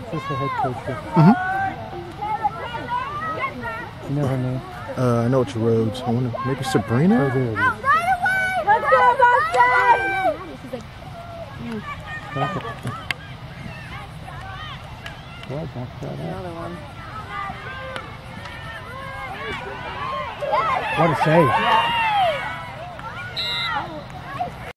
She's the head coach here. You know her name? I know it's Rhodes. I wonder, maybe Sabrina? Oh, there it is. Let's go, Boston! Okay. Boy, back that up. Another one. What a save.